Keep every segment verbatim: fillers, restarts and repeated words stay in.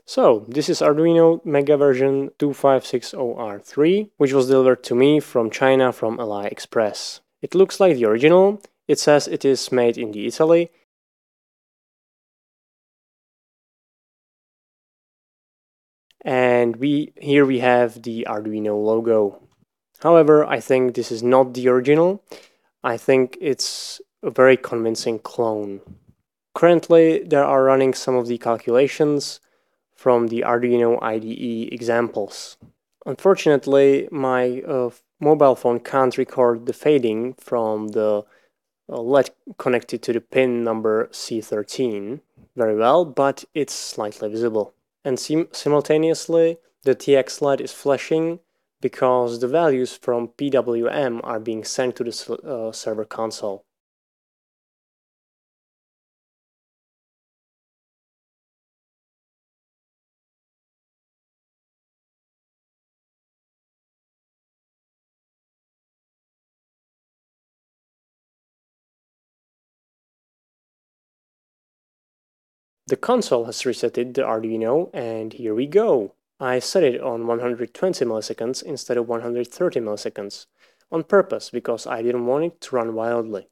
So, this is Arduino Mega version two five six zero R three, which was delivered to me from China from AliExpress. It looks like the original. It says it is made in the Italy. And we here we have the Arduino logo. However, I think this is not the original. I think it's a very convincing clone. Currently, there are running some of the calculations from the Arduino I D E examples. Unfortunately, my uh, mobile phone can't record the fading from the uh, L E D connected to the pin number C thirteen very well, but it's slightly visible. And sim simultaneously, the T X L E D is flashing because the values from P W M are being sent to the uh, server console. The console has resetted the Arduino, and here we go. I set it on one hundred twenty milliseconds instead of one hundred thirty milliseconds, on purpose because I didn't want it to run wildly.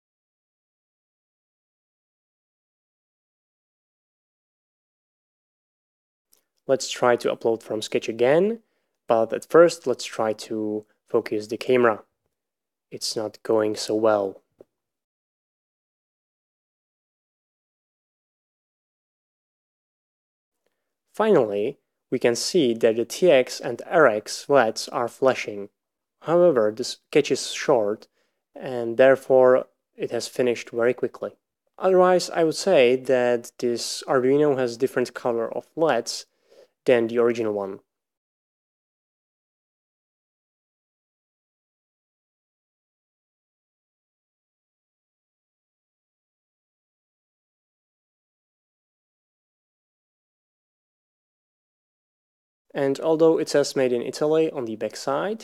Let's try to upload from Sketch again, but at first let's try to focus the camera. It's not going so well. Finally, we can see that the T X and R X L E Ds are flashing. However, the sketch is short, and therefore it has finished very quickly. Otherwise, I would say that this Arduino has different color of L E Ds than the original one. And although it says made in Italy on the back side,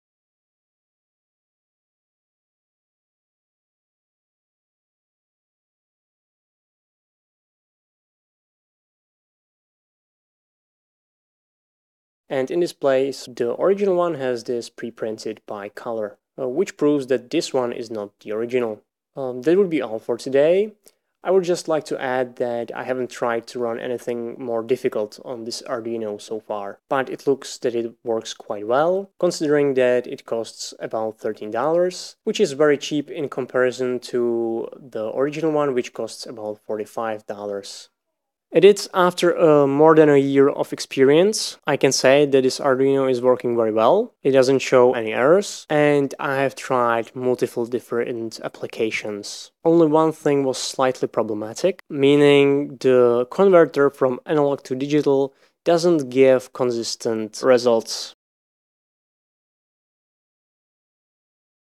and in this place, the original one has this pre-printed by color, uh, which proves that this one is not the original. Um, that would be all for today. I would just like to add that I haven't tried to run anything more difficult on this Arduino so far, but it looks that it works quite well, considering that it costs about thirteen dollars, which is very cheap in comparison to the original one, which costs about forty-five dollars. It is after uh, more than a year of experience, I can say that this Arduino is working very well. It doesn't show any errors, and I have tried multiple different applications. Only one thing was slightly problematic, meaning the converter from analog to digital doesn't give consistent results.